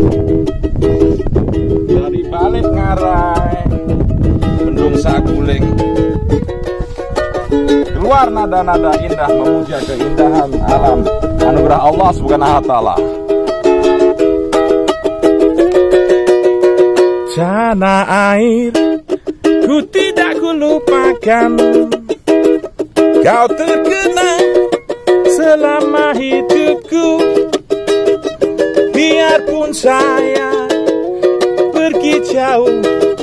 Dari balik ngarai Bendung Saguling, keluar nada-nada indah memuja keindahan alam anugerah Allah Subhanahu wa Ta'ala. Tanah air, ku tidak kulupakan, kau terkenang selama hidupku. Biarpun saya pergi jauh,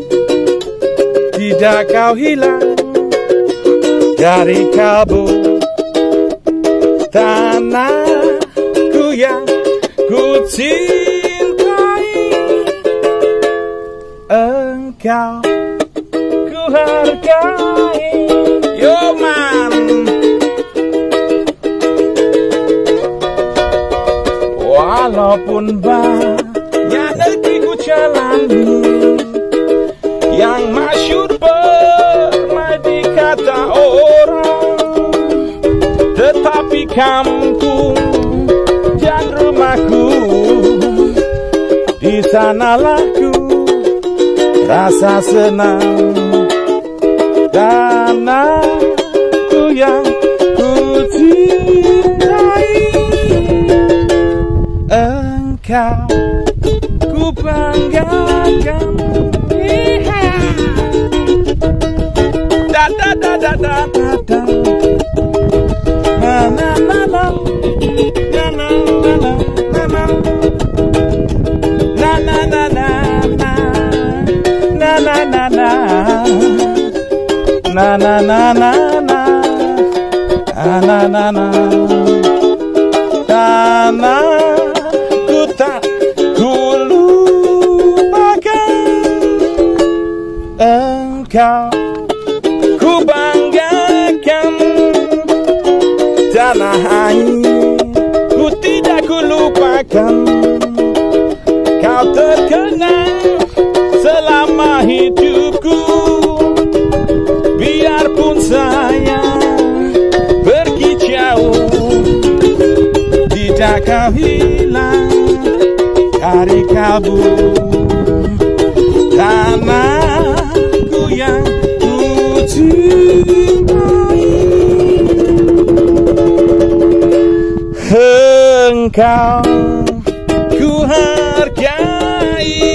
tidak kau hilang dari kalbu. Tanahku yang ku cintai, engkau ku hargai. Yo man, walaupun banyak negeri ku jalani, yang masyhur permai dikata orang, tetapi kampung dan rumahku, di sanalah ku rasa senang. Tanahku yang ku cintai, engkau ku banggakan. Da da da da da da da. Na na na na. Na na na na na. Na na na na na. Na na na na. Na na na na na. Na na na. Tanahku tak kulupakan, engkau ku banggakan. Tanah air, ku tidak kulupakan, kau terkenang selama hidupku. Biarpun saya pergi jauh, tidak kau hilang dari kalbu. Tanahku yang ku cintai, engkau ku hargai.